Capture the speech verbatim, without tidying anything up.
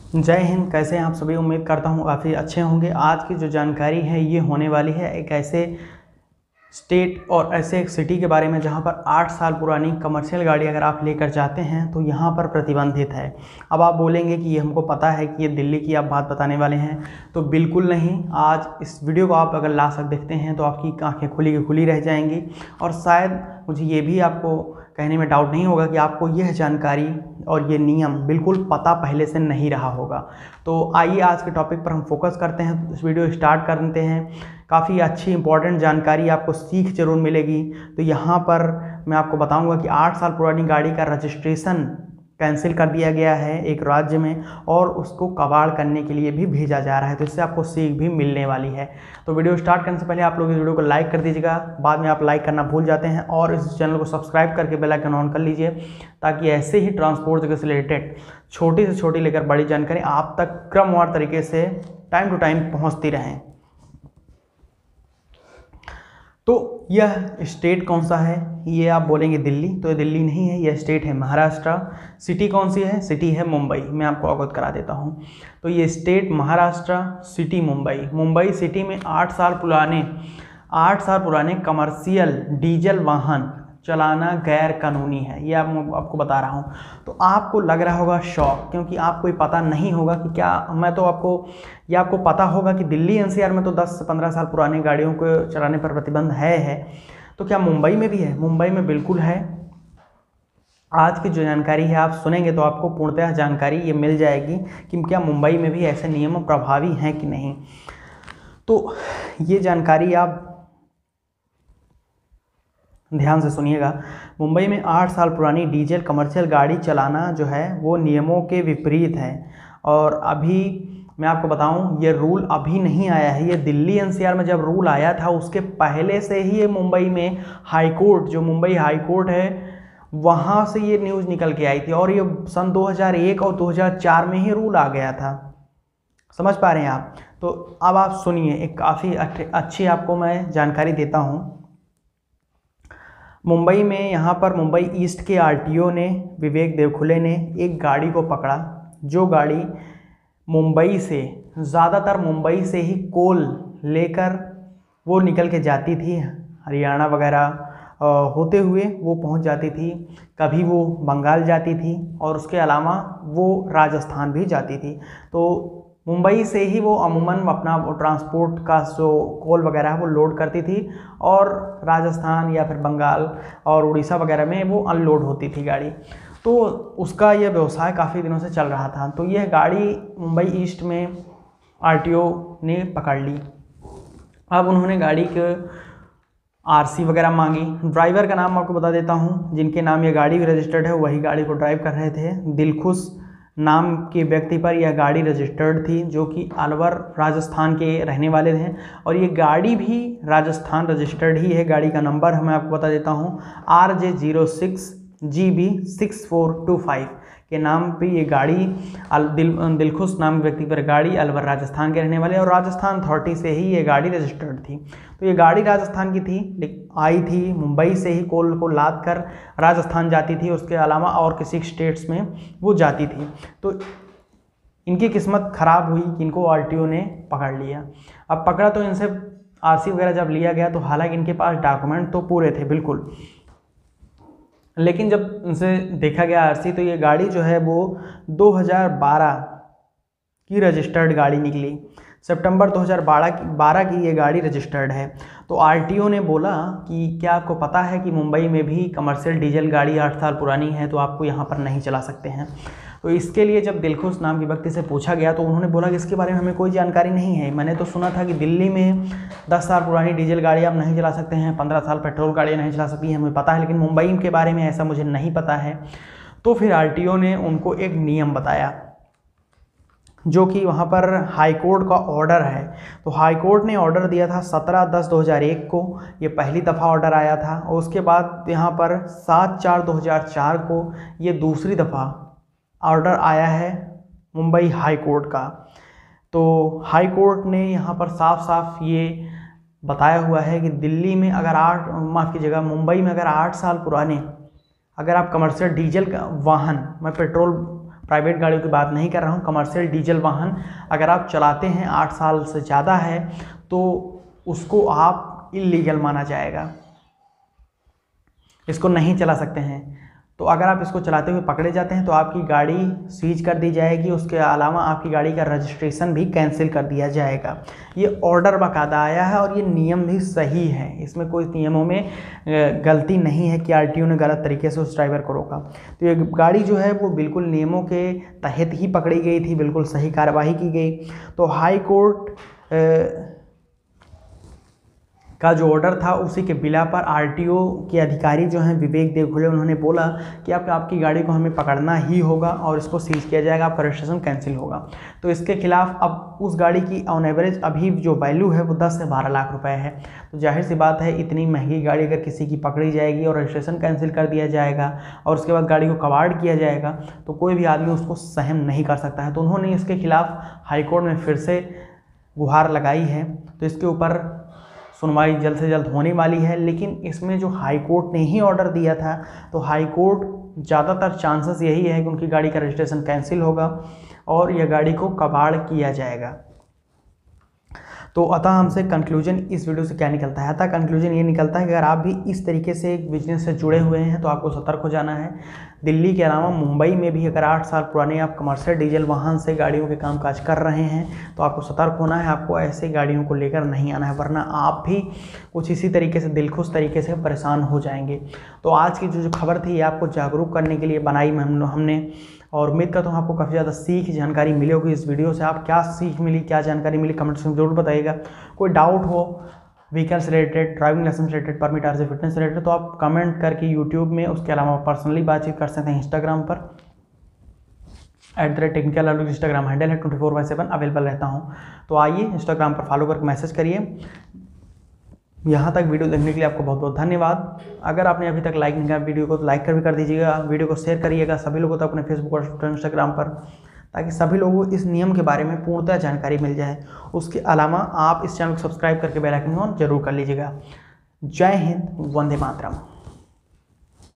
जय हिंद। कैसे हैं आप सभी? उम्मीद करता हूँ काफ़ी अच्छे होंगे। आज की जो जानकारी है ये होने वाली है एक ऐसे स्टेट और ऐसे एक सिटी के बारे में जहाँ पर आठ साल पुरानी कमर्शियल गाड़ी अगर आप लेकर जाते हैं तो यहाँ पर प्रतिबंधित है। अब आप बोलेंगे कि ये हमको पता है कि ये दिल्ली की आप बात बताने वाले हैं, तो बिल्कुल नहीं। आज इस वीडियो को आप अगर लास्ट तक देखते हैं तो आपकी आंखें खुली की खुली रह जाएंगी और शायद मुझे ये भी आपको कहने में डाउट नहीं होगा कि आपको यह जानकारी और ये नियम बिल्कुल पता पहले से नहीं रहा होगा। तो आइए आज के टॉपिक पर हम फोकस करते हैं, इस वीडियो स्टार्ट करते हैं। काफ़ी अच्छी इंपॉर्टेंट जानकारी आपको सीख जरूर मिलेगी। तो यहाँ पर मैं आपको बताऊंगा कि आठ साल पुरानी गाड़ी का रजिस्ट्रेशन कैंसिल कर दिया गया है एक राज्य में और उसको कबाड़ करने के लिए भी भेजा जा रहा है, तो इससे आपको सीख भी मिलने वाली है। तो वीडियो स्टार्ट करने से पहले आप लोग इस वीडियो को लाइक कर दीजिएगा, बाद में आप लाइक करना भूल जाते हैं, और इस चैनल को सब्सक्राइब करके बेल आइकन ऑन कर लीजिए ताकि ऐसे ही ट्रांसपोर्ट जगह से रिलेटेड छोटी से छोटी लेकर बड़ी जानकारी आप तक क्रमवार तरीके से टाइम टू टाइम पहुँचती रहें। तो यह स्टेट कौन सा है? ये आप बोलेंगे दिल्ली, तो ये दिल्ली नहीं है, यह स्टेट है महाराष्ट्र। सिटी कौन सी है? सिटी है मुंबई। मैं आपको अवगत करा देता हूँ। तो ये state Maharashtra, city Mumbai. Mumbai city में आठ साल पुराने आठ साल पुराने कमर्शियल डीजल वाहन चलाना गैर कानूनी है, ये आप, आपको बता रहा हूँ। तो आपको लग रहा होगा शौक, क्योंकि आपको ये पता नहीं होगा कि क्या मैं तो आपको ये आपको पता होगा कि दिल्ली एनसीआर में तो दस से पंद्रह साल पुरानी गाड़ियों को चलाने पर प्रतिबंध है है तो क्या मुंबई में भी है? मुंबई में बिल्कुल है। आज की जो जानकारी है आप सुनेंगे तो आपको पूर्णतः जानकारी ये मिल जाएगी कि क्या मुंबई में भी ऐसे नियम प्रभावी हैं कि नहीं। तो ये जानकारी आप ध्यान से सुनिएगा। मुंबई में आठ साल पुरानी डीजल कमर्शियल गाड़ी चलाना जो है वो नियमों के विपरीत है। और अभी मैं आपको बताऊं, ये रूल अभी नहीं आया है, ये दिल्ली एनसीआर में जब रूल आया था उसके पहले से ही ये मुंबई में हाई कोर्ट, जो मुंबई हाई कोर्ट है वहाँ से ये न्यूज़ निकल के आई थी, और ये सन दो हज़ार एक और दो हज़ार चार में ही रूल आ गया था। समझ पा रहे हैं आप? तो अब आप सुनिए, एक काफ़ी अच्छी आपको मैं जानकारी देता हूँ। मुंबई में यहाँ पर मुंबई ईस्ट के आरटीओ ने, विवेक देवखुले ने एक गाड़ी को पकड़ा, जो गाड़ी मुंबई से ज़्यादातर मुंबई से ही कोल लेकर वो निकल के जाती थी, हरियाणा वगैरह होते हुए वो पहुँच जाती थी, कभी वो बंगाल जाती थी और उसके अलावा वो राजस्थान भी जाती थी। तो मुंबई से ही वो अमूमन अपना वो ट्रांसपोर्ट का जो कोल वगैरह वो लोड करती थी और राजस्थान या फिर बंगाल और उड़ीसा वगैरह में वो अनलोड होती थी गाड़ी। तो उसका यह व्यवसाय काफ़ी दिनों से चल रहा था। तो यह गाड़ी मुंबई ईस्ट में आरटीओ ने पकड़ ली। अब उन्होंने गाड़ी के आरसी वगैरह मांगी। ड्राइवर का नाम आपको बता देता हूँ, जिनके नाम ये गाड़ी रजिस्टर्ड है वही गाड़ी को ड्राइव कर रहे थे। दिलखुश नाम के व्यक्ति पर यह गाड़ी रजिस्टर्ड थी, जो कि अलवर राजस्थान के रहने वाले थे, और ये गाड़ी भी राजस्थान रजिस्टर्ड ही है। गाड़ी का नंबर मैं आपको बता देता हूँ, R J zero six G B six four two five के नाम पे ये गाड़ी दिल दिलखुश नाम व्यक्ति पर गाड़ी अलवर राजस्थान के रहने वाले, और राजस्थान अथॉरिटी से ही ये गाड़ी रजिस्टर्ड थी। तो ये गाड़ी राजस्थान की थी, आई थी मुंबई से ही कोल को लाद कर राजस्थान जाती थी, उसके अलावा और किसी स्टेट्स में वो जाती थी। तो इनकी किस्मत ख़राब हुई कि इनको आरटीओ ने पकड़ लिया। अब पकड़ा तो इनसे आरसी वगैरह जब लिया गया तो हालांकि इनके पास डॉक्यूमेंट तो पूरे थे बिल्कुल, लेकिन जब इनसे देखा गया आरसी तो ये गाड़ी जो है वो दो हज़ार बारह की रजिस्टर्ड गाड़ी निकली। सितंबर दो हज़ार बारह की ये गाड़ी रजिस्टर्ड है। तो आरटीओ ने बोला कि क्या आपको पता है कि मुंबई में भी कमर्शियल डीजल गाड़ी आठ साल पुरानी है, तो आपको यहाँ पर नहीं चला सकते हैं। तो इसके लिए जब दिलखुश नाम के व्यक्ति से पूछा गया तो उन्होंने बोला कि इसके बारे में हमें कोई जानकारी नहीं है। मैंने तो सुना था कि दिल्ली में दस साल पुरानी डीजल गाड़ी आप नहीं चला सकते हैं, पंद्रह साल पेट्रोल गाड़ियाँ नहीं चला सकती हैं, हमें पता है, लेकिन मुंबई के बारे में ऐसा मुझे नहीं पता है। तो फिर आरटीओ ने उनको एक नियम बताया, जो कि वहाँ पर हाई कोर्ट का ऑर्डर है। तो हाई कोर्ट ने ऑर्डर दिया था सत्रह दस दो हज़ार एक को, ये पहली दफ़ा ऑर्डर आया था, और उसके बाद यहाँ पर सात चार दो हज़ार चार को ये दूसरी दफ़ा ऑर्डर आया है मुंबई हाई कोर्ट का। तो हाई कोर्ट ने यहाँ पर साफ साफ ये बताया हुआ है कि दिल्ली में अगर आठ माफ़ कीजिएगा मुंबई में अगर आठ साल पुराने अगर आप कमर्शियल डीजल का वाहन, मैं पेट्रोल प्राइवेट गाड़ियों की बात नहीं कर रहा हूँ। कमर्शियल डीजल वाहन अगर आप चलाते हैं आठ साल से ज़्यादा है तो उसको आप इल्लीगल माना जाएगा, इसको नहीं चला सकते हैं। तो अगर आप इसको चलाते हुए पकड़े जाते हैं तो आपकी गाड़ी सीज कर दी जाएगी, उसके अलावा आपकी गाड़ी का रजिस्ट्रेशन भी कैंसिल कर दिया जाएगा। ये ऑर्डर बाकायदा आया है और ये नियम भी सही है, इसमें कोई नियमों में गलती नहीं है कि आरटीओ ने गलत तरीके से उस ड्राइवर को रोका। तो ये गाड़ी जो है वो बिल्कुल नियमों के तहत ही पकड़ी गई थी, बिल्कुल सही कार्रवाई की गई। तो हाई कोर्ट का जो ऑर्डर था उसी के बिला पर आरटीओ के अधिकारी जो हैं विवेक देवखुले, उन्होंने बोला कि आप आपकी गाड़ी को हमें पकड़ना ही होगा और इसको सीज किया जाएगा, आपका रजिस्ट्रेशन कैंसिल होगा। तो इसके खिलाफ अब उस गाड़ी की ऑन एवरेज अभी जो वैल्यू है वो दस से बारह लाख रुपए है। तो जाहिर सी बात है इतनी महंगी गाड़ी अगर किसी की पकड़ी जाएगी और रजिस्ट्रेशन कैंसिल कर दिया जाएगा और उसके बाद गाड़ी को कबाड़ किया जाएगा तो कोई भी आदमी उसको सहन नहीं कर सकता है। तो उन्होंने इसके खिलाफ हाईकोर्ट में फिर से गुहार लगाई है। तो इसके ऊपर सुनवाई जल्द से जल्द होने वाली है, लेकिन इसमें जो हाई कोर्ट ने ही ऑर्डर दिया था तो हाई कोर्ट ज़्यादातर चांसेस यही है कि उनकी गाड़ी का रजिस्ट्रेशन कैंसिल होगा और यह गाड़ी को कबाड़ किया जाएगा। तो अतः हमसे कंक्लूजन इस वीडियो से क्या निकलता है? अतः कंक्लूजन ये निकलता है कि अगर आप भी इस तरीके से एक बिजनेस से जुड़े हुए हैं तो आपको सतर्क हो जाना है। दिल्ली के अलावा मुंबई में भी अगर आठ साल पुराने आप कमर्शियल डीजल वाहन से गाड़ियों के कामकाज कर रहे हैं तो आपको सतर्क होना है, आपको ऐसे गाड़ियों को लेकर नहीं आना है, वरना आप भी कुछ इसी तरीके से दिलखुश तरीके से परेशान हो जाएंगे। तो आज की जो जो खबर थी ये आपको जागरूक करने के लिए बनाई हमने और उम्मीद करता हूँ आपको काफ़ी ज़्यादा सीख जानकारी मिली होगी इस वीडियो से। आप क्या सीख मिली, क्या जानकारी मिली, कमेंट्स में जरूर बताइएगा। कोई डाउट हो व्हीकल से related, driving licence related, permit RC fitness से रिलेटेड तो आप कमेंट करके यूट्यूब में, उसके अलावा पर्सनली बातचीत कर सकते हैं इंस्टाग्राम पर at the rate technical Alok Instagram handle है, twenty four by seven available रहता हूँ। तो आइए इंस्टाग्राम पर फॉलो करके मैसेज करिए। यहाँ तक वीडियो देखने के लिए आपको बहुत बहुत धन्यवाद। अगर आपने अभी तक लाइक नहीं किया वीडियो को तो लाइक कर भी कर दीजिएगा, वीडियो को शेयर करिएगा सभी लोगों तक अपने फेसबुक और इंस्टाग्राम पर, ताकि सभी लोगों को इस नियम के बारे में पूर्णतः जानकारी मिल जाए। उसके अलावा आप इस चैनल को सब्सक्राइब करके बेल आइकन ऑन जरूर कर लीजिएगा। जय हिंद, वंदे मातरम।